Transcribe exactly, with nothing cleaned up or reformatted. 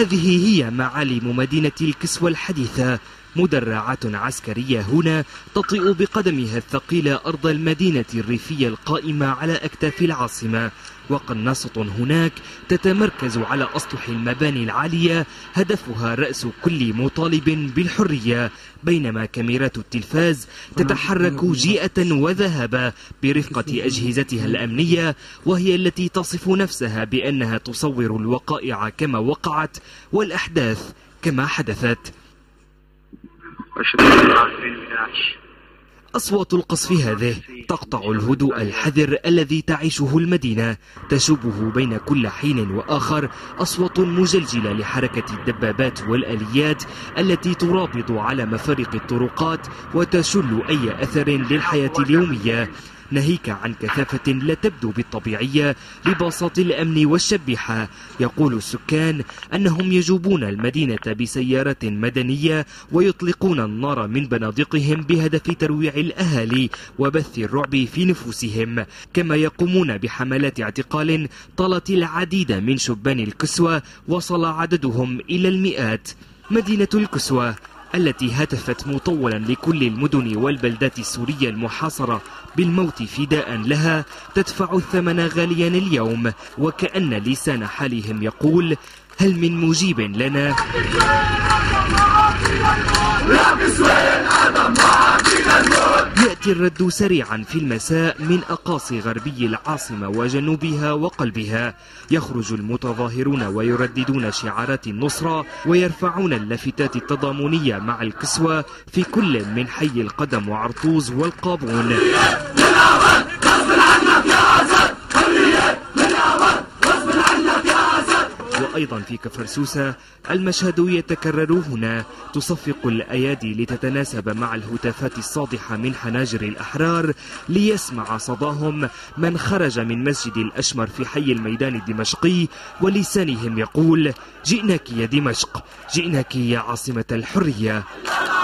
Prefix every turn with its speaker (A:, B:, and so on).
A: هذه هي معالم مدينة الكسوة الحديثة، مدرعات عسكرية هنا تطئ بقدمها الثقيلة أرض المدينة الريفية القائمة على أكتاف العاصمة، وقناصة هناك تتمركز على أسطح المباني العالية هدفها رأس كل مطالب بالحرية، بينما كاميرات التلفاز تتحرك جيئة وذهبا برفقة أجهزتها الأمنية، وهي التي تصف نفسها بأنها تصور الوقائع كما وقعت والأحداث كما حدثت. أصوات القصف هذه تقطع الهدوء الحذر الذي تعيشه المدينة، تشوبه بين كل حين وآخر أصوات مجلجلة لحركة الدبابات والآليات التي ترابط على مفارق الطرقات وتشل أي أثر للحياة اليومية، ناهيك عن كثافة لا تبدو بالطبيعية لباصات الأمن والشبيحة. يقول السكان أنهم يجوبون المدينة بسيارات مدنية ويطلقون النار من بنادقهم بهدف ترويع الأهالي وبث الرعب في نفوسهم، كما يقومون بحملات اعتقال طالت العديد من شبان الكسوة وصل عددهم إلى المئات. مدينة الكسوة التي هتفت مطولا لكل المدن والبلدات السورية المحاصرة بالموت فداء لها تدفع الثمن غاليا اليوم، وكأن لسان حالهم يقول: هل من مجيب لنا؟ يأتي الرد سريعا في المساء من أقاصي غربي العاصمة وجنوبها وقلبها، يخرج المتظاهرون ويرددون شعارات النصرة ويرفعون اللافتات التضامنية مع الكسوة في كل من حي القدم وعرطوز والقابون. وأيضا في كفر سوسة المشهد يتكرر هنا، تصفق الأيادي لتتناسب مع الهتافات الصادحة من حناجر الأحرار ليسمع صداهم من خرج من مسجد الأشمر في حي الميدان الدمشقي ولسانهم يقول: جئناك يا دمشق، جئناك يا عاصمة الحرية.